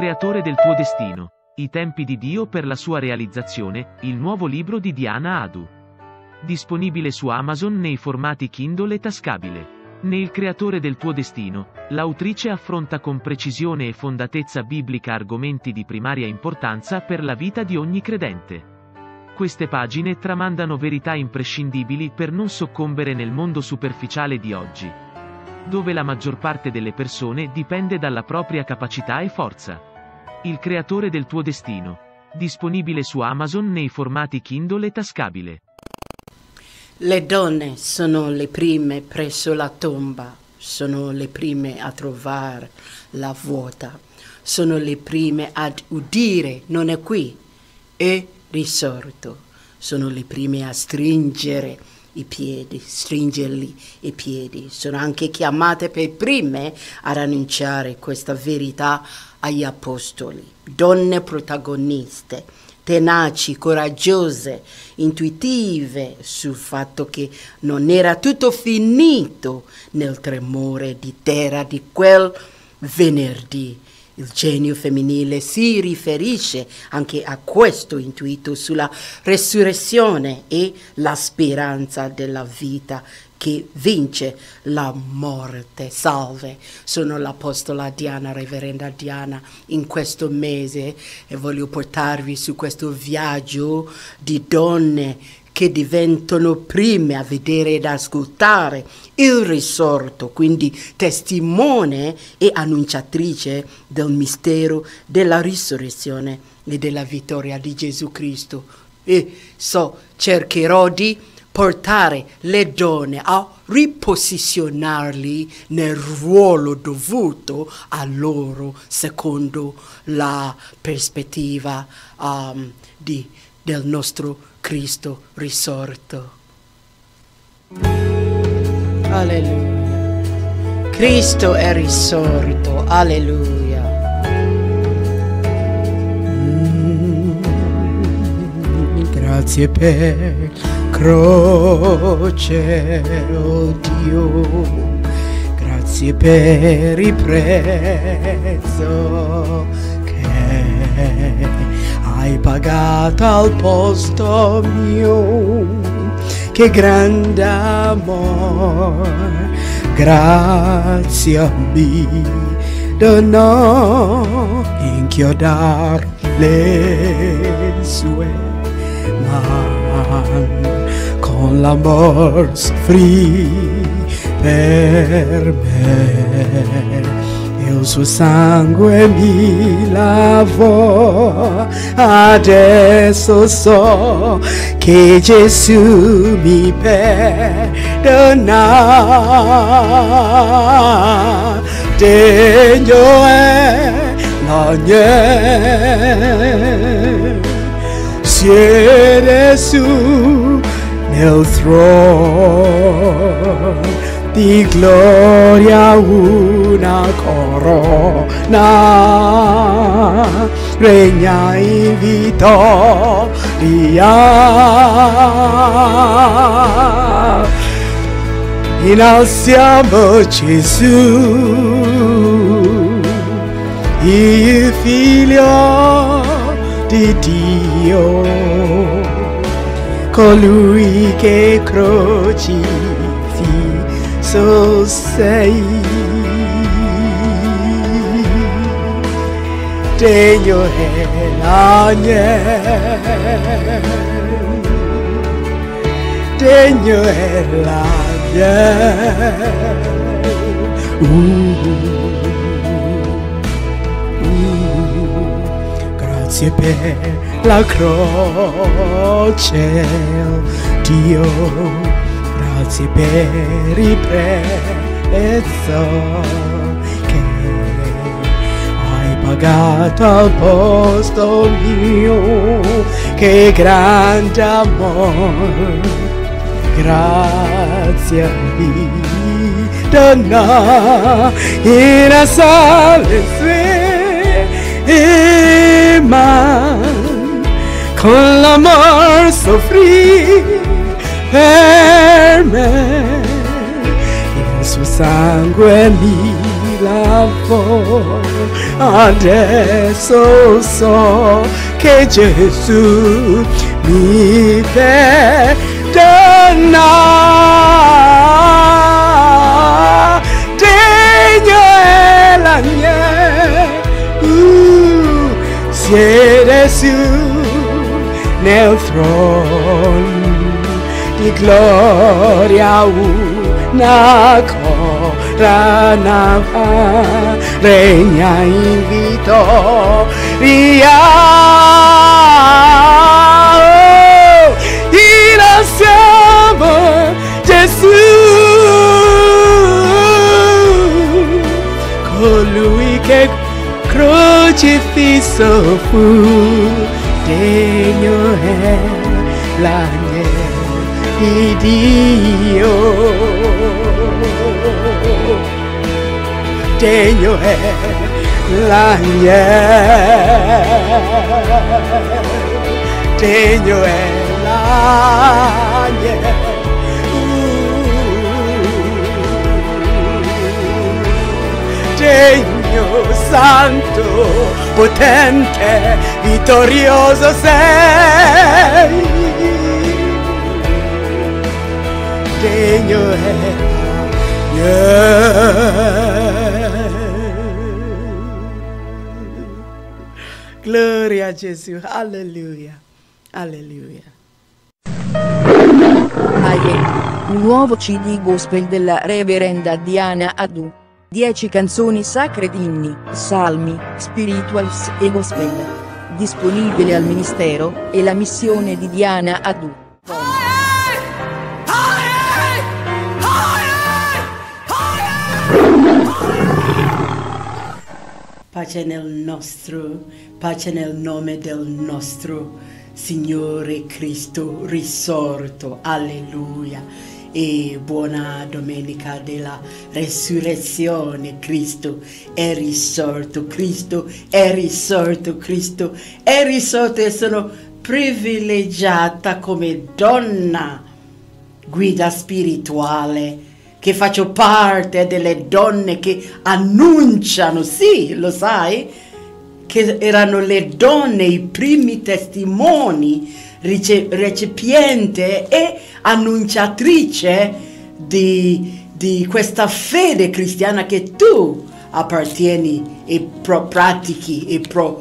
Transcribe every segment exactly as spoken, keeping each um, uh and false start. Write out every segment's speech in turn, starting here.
creatore del tuo destino. I tempi di Dio per la sua realizzazione, il nuovo libro di Diana Adu. Disponibile su Amazon nei formati Kindle e tascabile. Nel creatore del tuo destino, l'autrice affronta con precisione e fondatezza biblica argomenti di primaria importanza per la vita di ogni credente. Queste pagine tramandano verità imprescindibili per non soccombere nel mondo superficiale di oggi, dove la maggior parte delle persone dipende dalla propria capacità e forza. Il creatore del tuo destino. Disponibile su Amazon nei formati Kindle e tascabile. Le donne sono le prime presso la tomba, sono le prime a trovare la vuota, sono le prime ad udire non è qui, è risorto, sono le prime a stringere i piedi, stringerli i piedi, sono anche chiamate per prime ad annunciare questa verità agli apostoli, donne protagoniste, tenaci, coraggiose, intuitive sul fatto che non era tutto finito nel tremore di terra di quel venerdì. Il genio femminile si riferisce anche a questo intuito sulla resurrezione e la speranza della vita che vince la morte. Salve, sono l'Apostola Diana, Reverenda Diana, in questo mese e voglio portarvi su questo viaggio di donne che diventano prime a vedere ed ascoltare il risorto, quindi testimone e annunciatrice del mistero della risurrezione e della vittoria di Gesù Cristo. E so, cercherò di portare le donne a riposizionarli nel ruolo dovuto a loro secondo la prospettiva um, di, del nostro Cristo risorto. Alleluia. Cristo è risorto. Alleluia. Mm, grazie per croce, oh Dio, grazie per il prezzo che hai pagato al posto mio, che grande amor, grazie mi donò inchiodar le sue mani. Con l'amor soffrì per me, il suo sangue mi lavò, adesso so che Gesù mi perdona, degno è l'agnello, siede su nel trono di gloria, una corona, regna in vittoria. Innalziamo Gesù, il Figlio di Dio, colui che crocifisso sei, degno è l'agnello, degno è l'agnello. Uh, uh, grazie per la croce, oh Dio, grazie per il prezzo che hai pagato al posto mio, che grande amor, grazie mi dona in assale sue man, con l'amor soffrì per me, il suo sangue mi lavò, adesso so che Gesù mi perdona. Degno è l'agnello, uh, siede su nel trono di gloria, una corona regna in vittoria. Oh, innalziamo Gesù, colui che crocifisso fu, degno è l'agnello di Dio, degno è l'agnello, degno è l'agnello, degno, santo, potente, vittorioso sei, degno è l'agnello. Gloria a Gesù, alleluia, alleluia. Aie, un nuovo C D gospel della reverenda Diana Adu. dieci canzoni sacre di inni, salmi, spirituals e gospel. Disponibile al ministero e la missione di Diana Adu. Pace nel nostro, pace nel nome del nostro Signore Cristo risorto, alleluia, e buona domenica della resurrezione. Cristo è risorto, Cristo è risorto, Cristo è risorto, e sono privilegiata come donna guida spirituale, che faccio parte delle donne che annunciano, sì, lo sai, che erano le donne i primi testimoni, recipiente e annunciatrice di, di questa fede cristiana che tu appartieni e pro, pratichi e pro,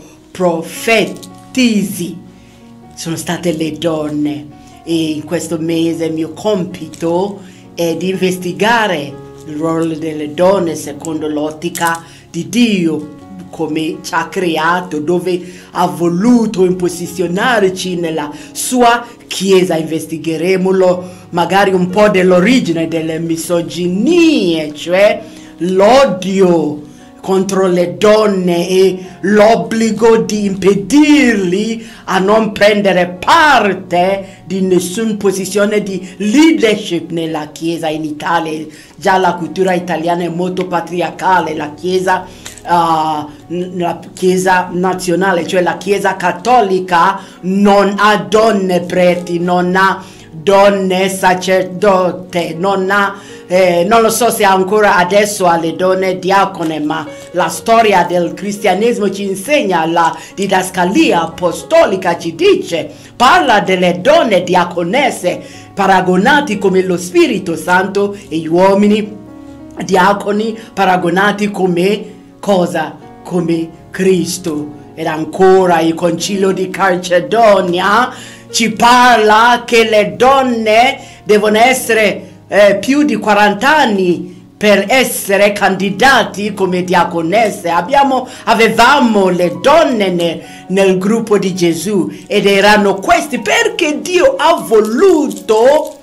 profetizzi. Sono state le donne, e in questo mese il mio compito è di investigare il ruolo delle donne secondo l'ottica di Dio, come ci ha creato, dove ha voluto imposizionarci nella sua Chiesa. Investigheremo magari un po' dell'origine delle misoginie, cioè l'odio contro le donne e l'obbligo di impedirli a non prendere parte di nessuna posizione di leadership nella Chiesa in Italia. Già la cultura italiana è molto patriarcale, la Chiesa, uh, la Chiesa nazionale, cioè la Chiesa cattolica, non ha donne preti, non ha donne sacerdote, non ha Eh, non lo so se ancora adesso alle donne diacone, ma la storia del cristianesimo ci insegna, la didascalia apostolica ci dice, parla delle donne diaconesse paragonati come lo Spirito Santo, e gli uomini diaconi paragonati come cosa? Come Cristo. Ed ancora il concilio di Calcedonia ci parla che le donne devono essere Eh, più di quaranta anni per essere candidati come diaconesse. Abbiamo, avevamo le donne ne, nel gruppo di Gesù, ed erano questi perché Dio ha voluto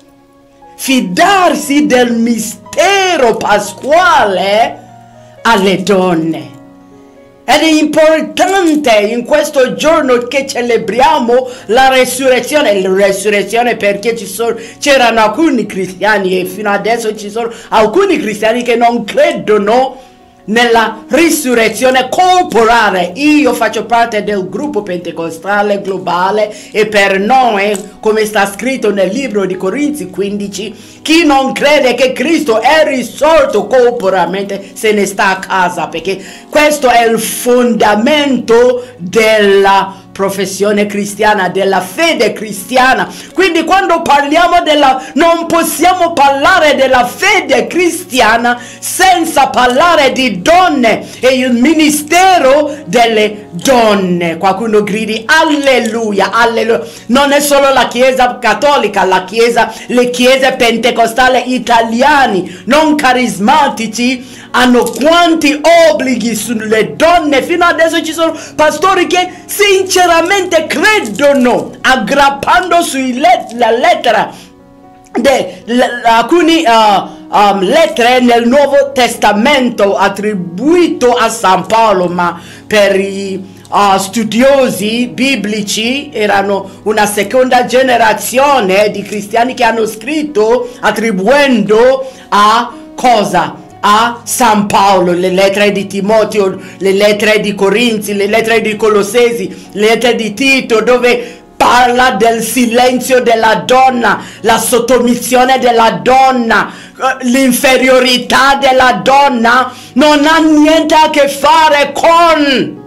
fidarsi del mistero pasquale alle donne. Ed è importante in questo giorno che celebriamo la resurrezione, la resurrezione perché ci sono, c'erano alcuni cristiani, e fino adesso ci sono alcuni cristiani che non credono nella risurrezione corporale. Io faccio parte del gruppo pentecostale globale e per noi, come sta scritto nel libro di Corinzi quindici, chi non crede che Cristo è risorto corporalmente se ne sta a casa, perché questo è il fondamento della professione cristiana, della fede cristiana. Quindi quando parliamo della, non possiamo parlare della fede cristiana senza parlare di donne e il ministero delle donne. Qualcuno gridi alleluia, alleluia. Non è solo la chiesa cattolica, la chiesa, le chiese pentecostali italiani non carismatici hanno quanti obblighi sulle donne. Fino adesso ci sono pastori che sinceramente credono, aggrappando sulla lettera de alcune uh, um, lettere nel Nuovo Testamento attribuito a San Paolo, ma per i uh, studiosi biblici erano una seconda generazione di cristiani che hanno scritto attribuendo a cosa? A San Paolo, le lettere di Timoteo, le lettere di Corinzi, le lettere di Colossesi, le lettere di Tito, dove parla del silenzio della donna, la sottomissione della donna, l'inferiorità della donna non ha niente a che fare con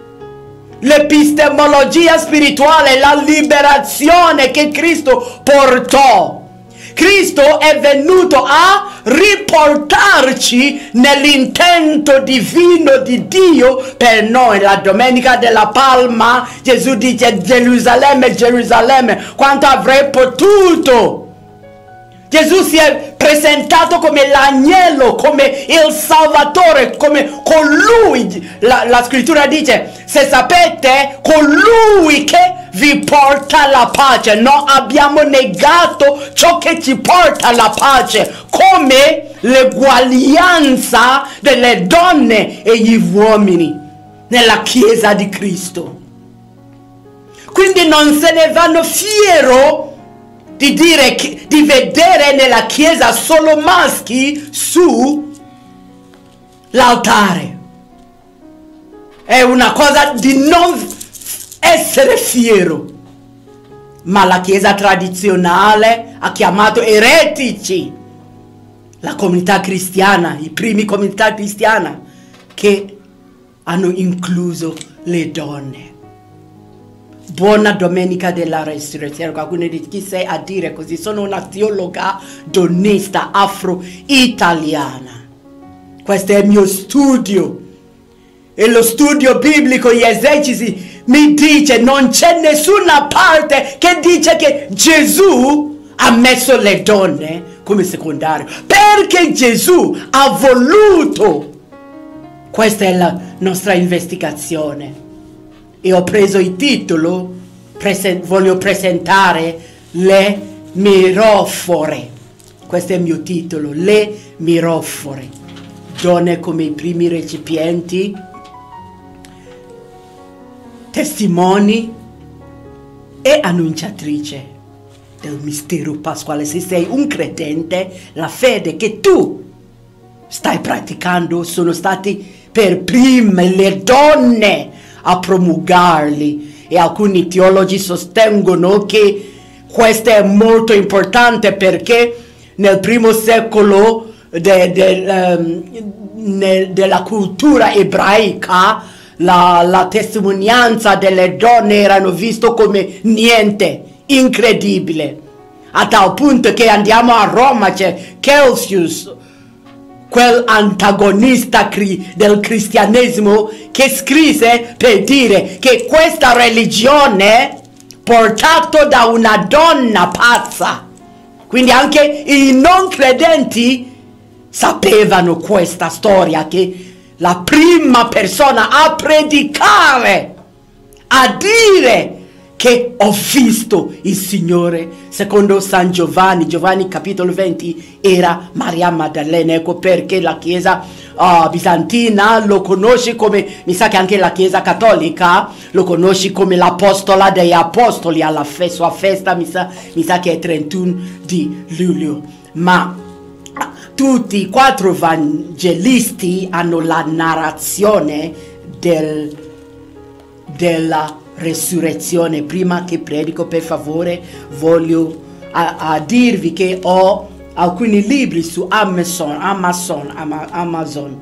l'epistemologia spirituale, la liberazione che Cristo portò. Cristo è venuto a riportarci nell'intento divino di Dio per noi. La domenica della Palma Gesù dice: Gerusalemme, Gerusalemme, quanto avrei potuto. Gesù si è presentato come l'agnello, come il Salvatore, come colui. La, la scrittura dice: se sapete, colui che vi porta la pace. Noi abbiamo negato ciò che ci porta alla pace, come l'eguaglianza delle donne e gli uomini nella Chiesa di Cristo. Quindi non se ne vanno fiero di dire che, di vedere nella Chiesa solo maschi su l'altare. È una cosa di non essere fiero. Ma la Chiesa tradizionale ha chiamato eretici la comunità cristiana, i primi comunità cristiana che hanno incluso le donne. Buona domenica della resurrezione. Qualcuno dice: chi sei a dire così? Sono una teologa donnista afro-italiana. Questo è il mio studio. E lo studio biblico, gli esercizi, mi dice non c'è nessuna parte che dice che Gesù ha messo le donne come secondario, perché Gesù ha voluto. Questa è la nostra investigazione. E ho preso il titolo, presen voglio presentare le mirofore. Questo è il mio titolo, le mirofore. Donne come i primi recipienti, testimoni e annunciatrice del mistero pasquale. Se sei un credente, la fede che tu stai praticando sono stati per prime le donne a promulgarli, e alcuni teologi sostengono che questo è molto importante perché nel primo secolo de, de, um, nel, della cultura ebraica la, la testimonianza delle donne erano visto come niente, incredibile, a tal punto che andiamo a Roma, c'è Celsius, quel antagonista cri del cristianesimo, che scrisse per dire che questa religione portata da una donna pazza. Quindi anche i non credenti sapevano questa storia, che la prima persona a predicare, a dire che ho visto il Signore, secondo San Giovanni, Giovanni capitolo venti, era Maria Maddalena. Ecco perché la Chiesa uh, bizantina lo conosce come, mi sa che anche la Chiesa cattolica lo conosce come l'apostola degli apostoli. Alla fe sua festa mi sa, mi sa che è trentuno di luglio. Ma tutti i quattro evangelisti hanno la narrazione del, della resurrezione. Prima che predico, per favore, voglio a, a dirvi che ho alcuni libri su Amazon, Amazon, Ama, Amazon.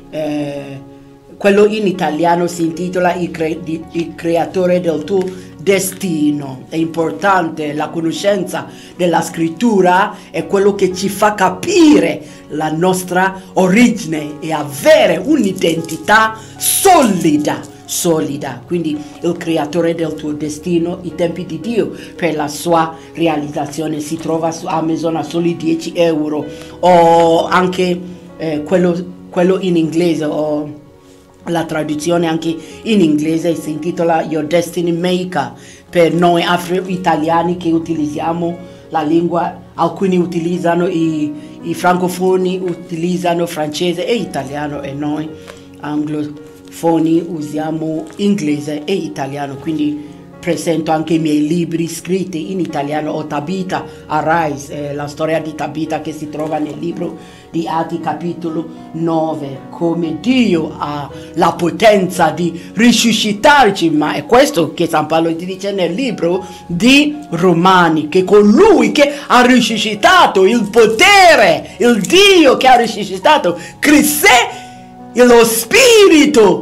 Eh, quello in italiano si intitola Il, cre Il creatore del tuo destino. È importante, la conoscenza della scrittura è quello che ci fa capire la nostra origine e avere un'identità solida, solida. Quindi il creatore del tuo destino, i tempi di Dio per la sua realizzazione, si trova su Amazon a soli dieci euro, o anche eh, quello, quello in inglese, o la traduzione anche in inglese si intitola Your Destiny Maker. Per noi afro-italiani che utilizziamo la lingua, alcuni utilizzano, i, i francofoni utilizzano francese e italiano, e noi anglofoni usiamo inglese e italiano. Quindi presento anche i miei libri scritti in italiano. Ho Tabita Arise, eh, la storia di Tabita che si trova nel libro di Atti capitolo nove, come Dio ha la potenza di risuscitarci, ma è questo che San Paolo dice nel libro di Romani, che colui che ha risuscitato, il potere, il Dio che ha risuscitato Cristo, lo Spirito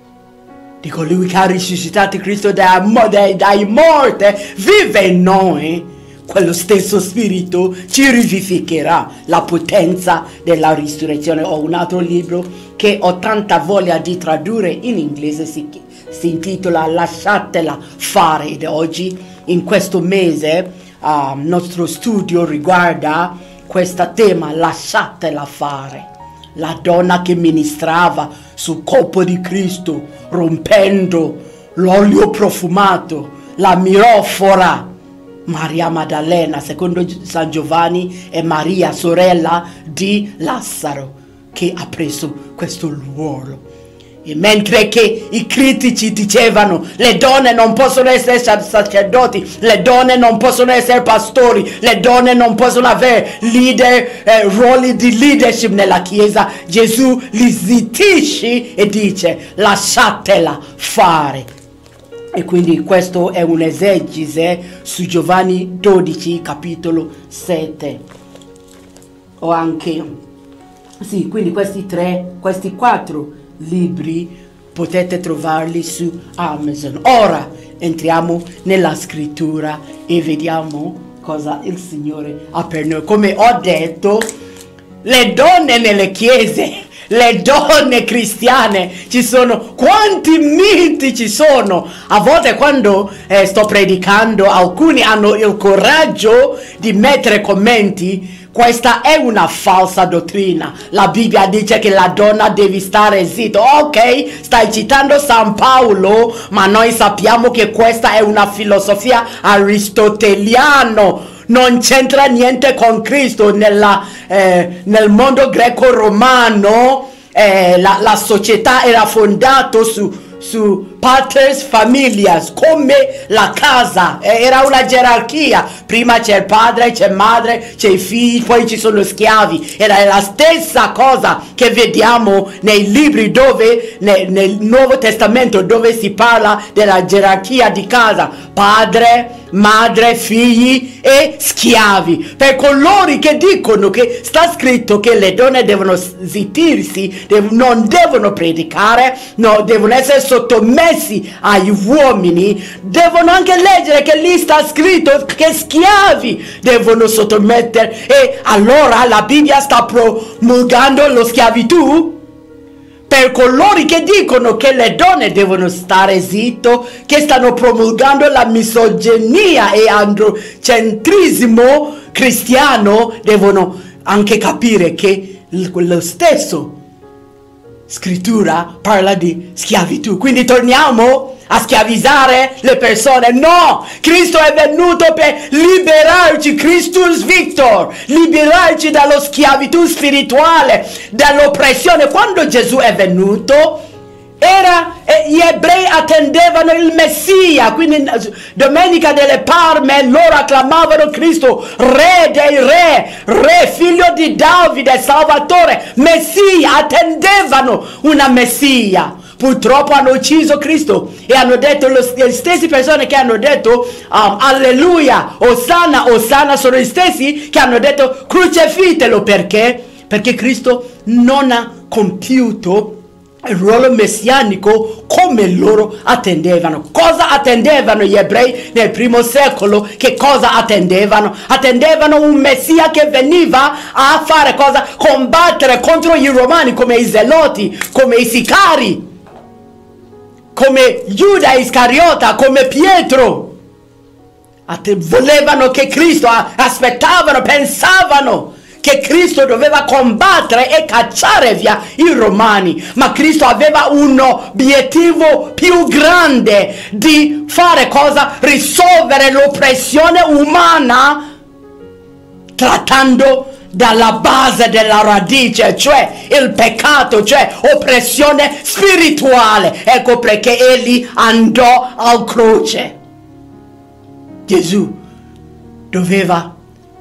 di colui che ha risuscitato Cristo dai, dai, dai morti vive in noi. Quello stesso Spirito ci rivivificherà la potenza della risurrezione. Ho un altro libro che ho tanta voglia di tradurre in inglese, si, si intitola Lasciatela fare, ed oggi in questo mese il uh, nostro studio riguarda questo tema, lasciatela fare. La donna che ministrava sul corpo di Cristo rompendo l'olio profumato, la mirofora, Maria Maddalena, secondo San Giovanni, è Maria, sorella di Lazzaro, che ha preso questo ruolo. E mentre che i critici dicevano le donne non possono essere sacerdoti, le donne non possono essere pastori, le donne non possono avere leader, eh, ruoli di leadership nella chiesa, Gesù li zittisce e dice lasciatela fare. E quindi questo è un esegese su Giovanni dodici capitolo sette. O anche, sì, quindi questi tre, questi quattro libri potete trovarli su Amazon. Ora entriamo nella scrittura e vediamo cosa il Signore ha per noi. Come ho detto, le donne nelle chiese, le donne cristiane, ci sono quanti miti ci sono. A volte quando eh, sto predicando, alcuni hanno il coraggio di mettere commenti: questa è una falsa dottrina, la Bibbia dice che la donna deve stare zitta. Ok, stai citando San Paolo, ma noi sappiamo che questa è una filosofia aristoteliana, non c'entra niente con Cristo. Nella, eh, nel mondo greco-romano eh, la, la società era fondata su, su patres familias, come la casa, eh, era una gerarchia. Prima c'è il padre, c'è madre, c'è i figli, poi ci sono schiavi. Era la stessa cosa che vediamo nei libri dove, nel, nel Nuovo Testamento, dove si parla della gerarchia di casa: padre, madre, figli e schiavi. Per coloro che dicono che sta scritto che le donne devono zittirsi, dev non devono predicare, no, devono essere sottomessi agli uomini, devono anche leggere che lì sta scritto che schiavi devono sottomettere. E allora la Bibbia sta promulgando la schiavitù? Per coloro che dicono che le donne devono stare zitto, che stanno promulgando la misoginia e androcentrismo cristiano, devono anche capire che lo stesso scrittura parla di schiavitù. Quindi torniamo a schiavizzare le persone? No! Cristo è venuto per liberarci, Christus Victor, liberarci dalla schiavitù spirituale, dall'oppressione. Quando Gesù è venuto, era, eh, gli ebrei attendevano il Messia, quindi Domenica delle Palme loro acclamavano Cristo, Re dei Re, Re, figlio di Davide, Salvatore, Messia, attendevano una Messia. Purtroppo hanno ucciso Cristo e hanno detto, lo, le stesse persone che hanno detto um, alleluia, Osanna, Osanna, sono gli stessi che hanno detto crocifitelo. Perché? Perché Cristo non ha compiuto il ruolo messianico come loro attendevano. Cosa attendevano gli ebrei nel primo secolo? Che cosa attendevano? Attendevano un messia che veniva a fare cosa? Combattere contro i romani, come i zeloti, come i sicari, come Giuda Iscariota, come Pietro. Volevano che Cristo, aspettavano, pensavano che Cristo doveva combattere e cacciare via i romani, ma Cristo aveva un obiettivo più grande di fare cosa? Risolvere l'oppressione umana, trattando dalla base della radice, cioè il peccato, cioè oppressione spirituale. Ecco perché egli andò al croce. Gesù doveva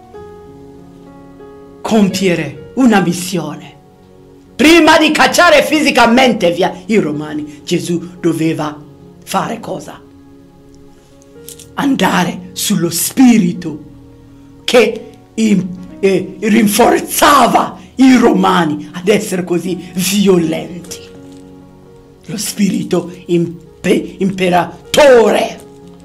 compiere una missione. Prima di cacciare fisicamente via i romani, Gesù doveva fare cosa? Andare sullo spirito che in e rinforzava i romani ad essere così violenti. Lo spirito impe- imperatore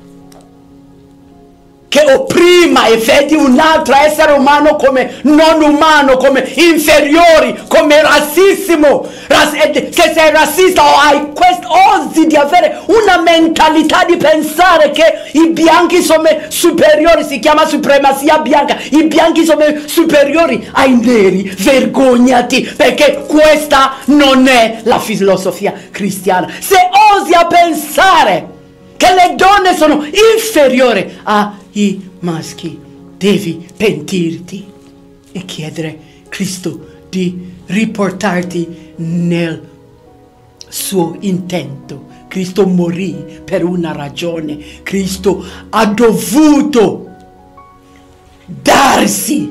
che opprima e vedi un altro essere umano come non umano, come inferiori, come razzissimo. Se sei razzista o hai questo, osi di avere una mentalità di pensare che i bianchi sono superiori, si chiama supremazia bianca, i bianchi sono superiori ai neri, vergognati, perché questa non è la filosofia cristiana. Se osi a pensare che le donne sono inferiori ai maschi, devi pentirti e chiedere a Cristo di riportarti nel suo intento. Cristo morì per una ragione. Cristo ha dovuto darsi,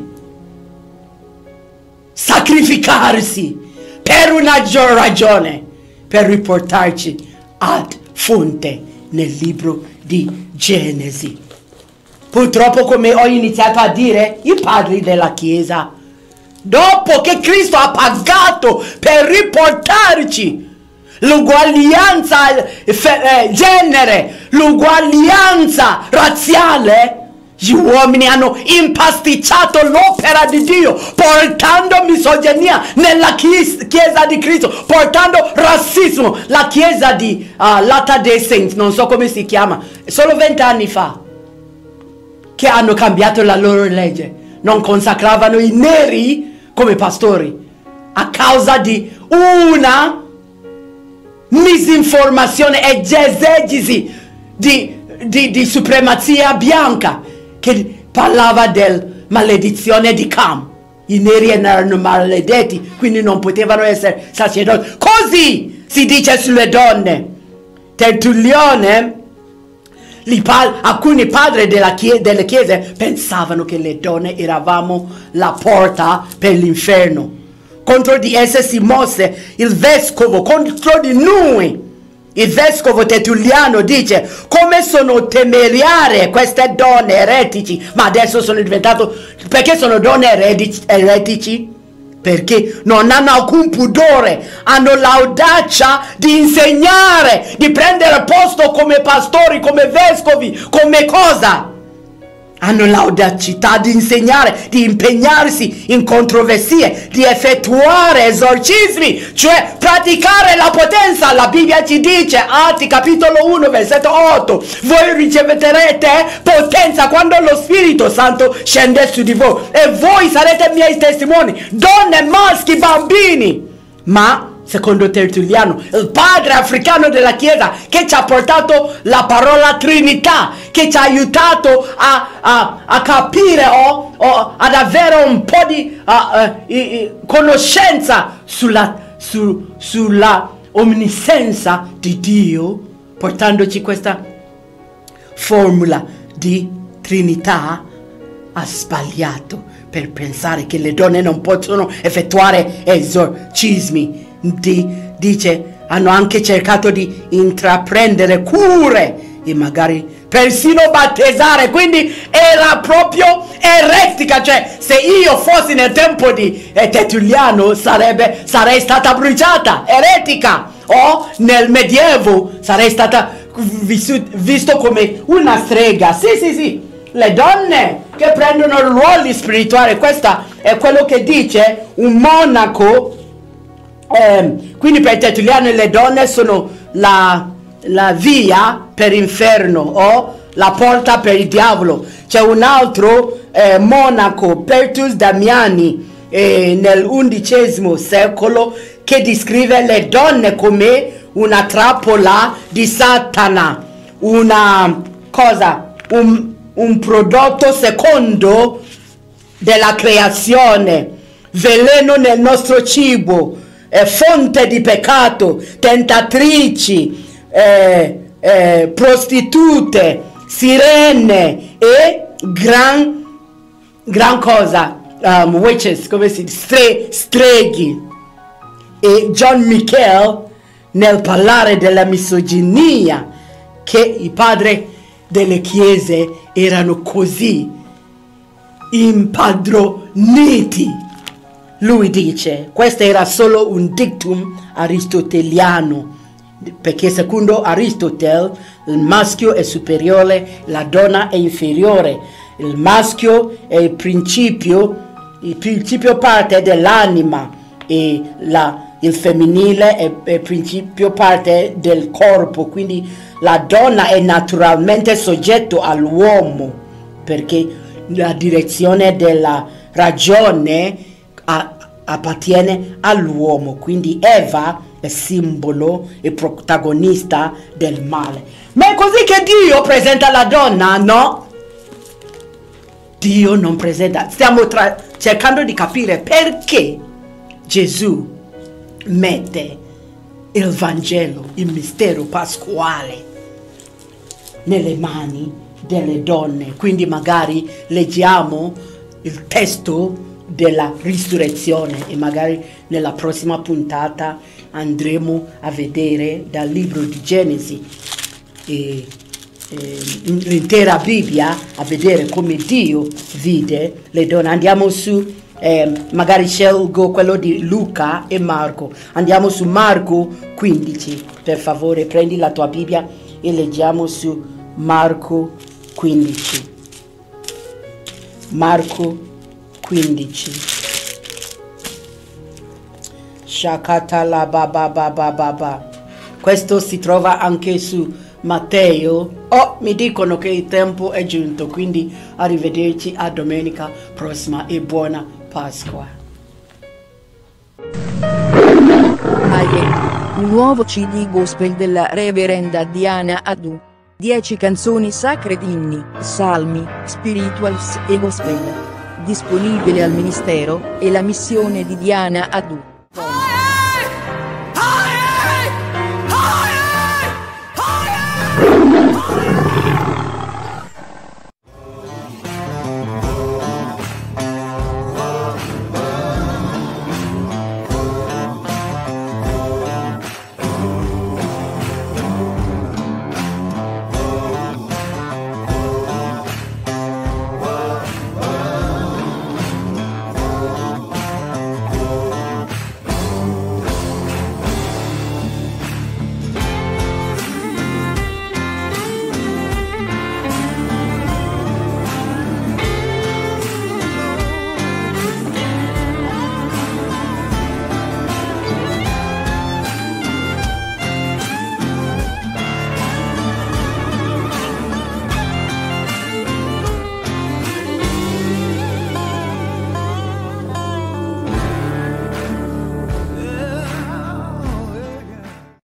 sacrificarsi per una ragione, per riportarci ad fonte nel libro di Genesi. Purtroppo, come ho iniziato a dire, i padri della Chiesa, dopo che Cristo ha pagato per riportarci l'uguaglianza eh, genere, l'uguaglianza razziale, gli uomini hanno impasticciato l'opera di Dio, portando misoginia nella Chiesa di Cristo, portando razzismo. La Chiesa di uh, Latter-day Saints, non so come si chiama, solo vent'anni fa che hanno cambiato la loro legge, non consacravano i neri come pastori a causa di una misinformazione e esegesi di, di, di supremazia bianca che parlava della maledizione di Cam. I neri erano maledetti, quindi non potevano essere sacerdoti. Così si dice sulle donne. Tertullione, pa- alcuni padri della chie- delle chiese pensavano che le donne eravamo la porta per l'inferno. Contro di esse si mosse il vescovo, contro di noi. Il vescovo Tertulliano dice: come sono temerarie queste donne eretici, ma adesso sono diventato, perché sono donne eretici? eretici? Perché non hanno alcun pudore, hanno l'audacia di insegnare, di prendere posto come pastori, come vescovi, come cosa? Hanno l'audacità di insegnare, di impegnarsi in controversie, di effettuare esorcismi, cioè praticare la potenza. La Bibbia ci dice, Atti capitolo uno versetto otto, voi riceverete potenza quando lo Spirito Santo scende su di voi e voi sarete miei testimoni, donne, maschi, bambini. Ma secondo Tertulliano, il padre africano della Chiesa, che ci ha portato la parola Trinità, che ci ha aiutato a, a, a capire o, o ad avere un po' di uh, uh, i, i, conoscenza sulla, su, sulla onnisenza di Dio, portandoci questa formula di Trinità, ha sbagliato per pensare che le donne non possono effettuare esorcismi. Di, dice, hanno anche cercato di intraprendere cure e magari persino battezzare, quindi era proprio eretica. Cioè, se io fossi nel tempo di eh, Tertulliano sarebbe, sarei stata bruciata, eretica, o nel Medioevo sarei stata vissuto, visto come una strega. Sì, sì, sì, le donne che prendono ruoli spirituali, questo è quello che dice un monaco. Eh, quindi per Tertulliano le donne sono la, la via per l'inferno o la porta per il diavolo. C'è un altro eh, monaco, Pertus Damiani, eh, nell'undicesimo secolo, che descrive le donne come una trappola di Satana, una cosa, un, un prodotto secondo della creazione, veleno nel nostro cibo, eh, fonte di peccato, tentatrici, eh, eh, prostitute, sirene e gran, gran cosa, um, witches, come si dice, stre, streghi. E John Michel, nel parlare della misoginia, che i padri delle chiese erano così impadroniti, lui dice, questo era solo un dictum aristoteliano, perché secondo Aristotele il maschio è superiore, la donna è inferiore. Il maschio è il principio, il principio parte dell'anima, e la il femminile è, è principio parte del corpo, quindi la donna è naturalmente soggetto all'uomo, perché la direzione della ragione a, appartiene all'uomo, quindi Eva è simbolo e protagonista del male. Ma è così che Dio presenta la donna? No, Dio non presenta. Stiamo tra, cercando di capire perché Gesù mette il Vangelo, il mistero pasquale, nelle mani delle donne. Quindi magari leggiamo il testo della risurrezione e magari nella prossima puntata andremo a vedere dal libro di Genesi e, e l'intera Bibbia, a vedere come Dio vide le donne. Andiamo su Eh, magari scelgo quello di Luca e Marco. Andiamo su Marco quindici, per favore prendi la tua Bibbia e leggiamo su Marco quindici. Marco quindici. Shakatala baba baba baba. Questo si trova anche su Matteo. Oh, mi dicono che il tempo è giunto, quindi arrivederci a domenica prossima e buona Pasqua. Aie. Un nuovo C D gospel della reverenda Diana Adu. dieci canzoni sacre di inni, salmi, spirituals e gospel. Disponibile al ministero e la missione di Diana Adu.